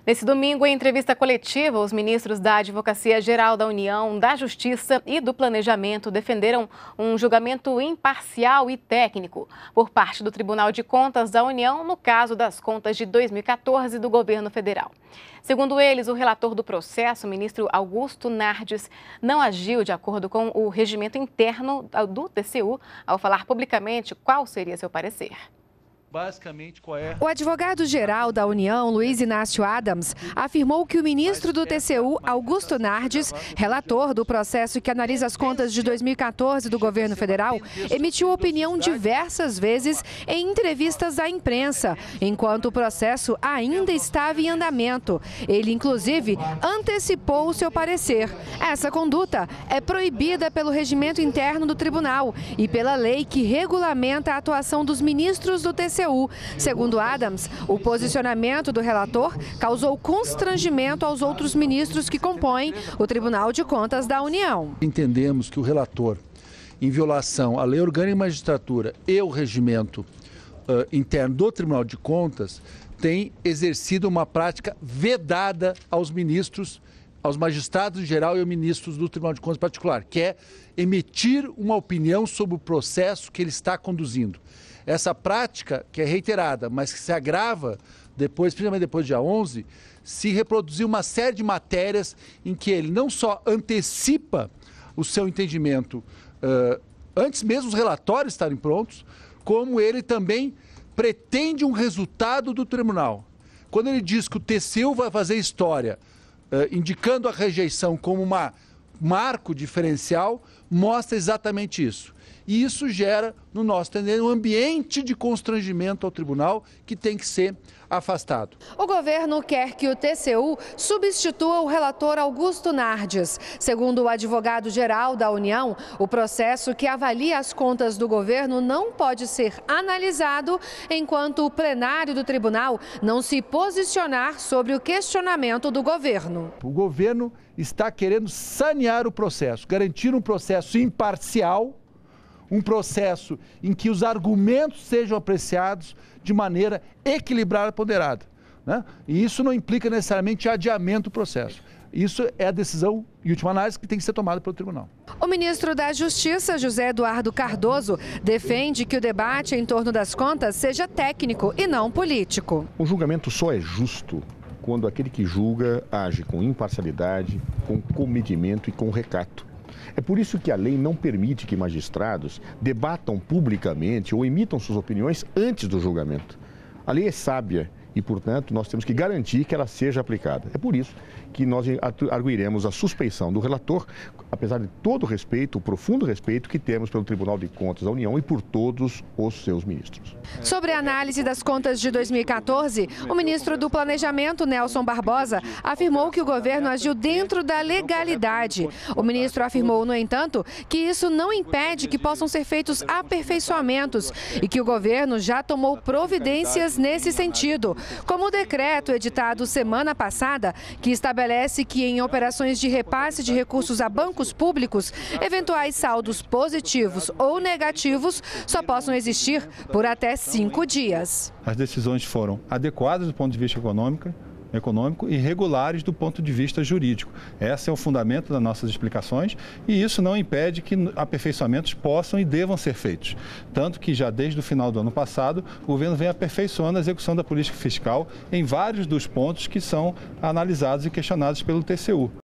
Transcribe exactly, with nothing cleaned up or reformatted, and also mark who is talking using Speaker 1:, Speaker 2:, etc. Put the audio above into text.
Speaker 1: Nesse domingo, em entrevista coletiva, os ministros da Advocacia Geral da União, da Justiça e do Planejamento defenderam um julgamento imparcial e técnico por parte do Tribunal de Contas da União no caso das contas de dois mil e quatorze do governo federal. Segundo eles, o relator do processo, o ministro Augusto Nardes, não agiu de acordo com o regimento interno do T C U ao falar publicamente qual seria seu parecer.
Speaker 2: Basicamente, qual é?
Speaker 3: O advogado-geral da União, Luiz Inácio Adams, afirmou que o ministro do T C U, Augusto Nardes, relator do processo que analisa as contas de dois mil e quatorze do governo federal, emitiu opinião diversas vezes em entrevistas à imprensa, enquanto o processo ainda estava em andamento. Ele, inclusive, antecipou o seu parecer. Essa conduta é proibida pelo regimento interno do tribunal e pela lei que regulamenta a atuação dos ministros do T C U. Segundo Adams, o posicionamento do relator causou constrangimento aos outros ministros que compõem o Tribunal de Contas da União.
Speaker 2: Entendemos que o relator, em violação à Lei Orgânica de Magistratura e o regimento uh, interno do Tribunal de Contas, tem exercido uma prática vedada aos ministros, aos magistrados em geral e aos ministros do Tribunal de Contas em particular, que é emitir uma opinião sobre o processo que ele está conduzindo. Essa prática, que é reiterada, mas que se agrava depois, principalmente depois do dia onze, se reproduziu uma série de matérias em que ele não só antecipa o seu entendimento uh, antes mesmo dos relatórios estarem prontos, como ele também pretende um resultado do tribunal. Quando ele diz que o T C U vai fazer história, uh, indicando a rejeição como um marco diferencial, mostra exatamente isso. E isso gera, no nosso entender, um ambiente de constrangimento ao tribunal que tem que ser afastado.
Speaker 3: O governo quer que o T C U substitua o relator Augusto Nardes. Segundo o advogado-geral da União, o processo que avalia as contas do governo não pode ser analisado enquanto o plenário do tribunal não se posicionar sobre o questionamento do governo.
Speaker 2: O governo está querendo sanear o processo, garantir um processo imparcial, um processo em que os argumentos sejam apreciados de maneira equilibrada e ponderada, né? E isso não implica necessariamente adiamento do processo. Isso é a decisão, em última análise, que tem que ser tomada pelo tribunal.
Speaker 3: O ministro da Justiça, José Eduardo Cardoso, defende que o debate em torno das contas seja técnico e não político.
Speaker 4: O julgamento só é justo quando aquele que julga age com imparcialidade, com comedimento e com recato. É por isso que a lei não permite que magistrados debatam publicamente ou emitam suas opiniões antes do julgamento. A lei é sábia e, portanto, nós temos que garantir que ela seja aplicada. É por isso que nós arguiremos a suspeição do relator, apesar de todo o respeito, o profundo respeito que temos pelo Tribunal de Contas da União e por todos os seus ministros.
Speaker 3: Sobre a análise das contas de dois mil e quatorze, o ministro do Planejamento, Nelson Barbosa, afirmou que o governo agiu dentro da legalidade. O ministro afirmou, no entanto, que isso não impede que possam ser feitos aperfeiçoamentos e que o governo já tomou providências nesse sentido, como o decreto editado semana passada, que estabelece que em operações de repasse de recursos a bancos públicos, eventuais saldos positivos ou negativos só possam existir por até cinco dias.
Speaker 5: As decisões foram adequadas do ponto de vista econômico, econômico e regulares do ponto de vista jurídico. Esse é o fundamento das nossas explicações e isso não impede que aperfeiçoamentos possam e devam ser feitos. Tanto que já desde o final do ano passado, o governo vem aperfeiçoando a execução da política fiscal em vários dos pontos que são analisados e questionados pelo T C U.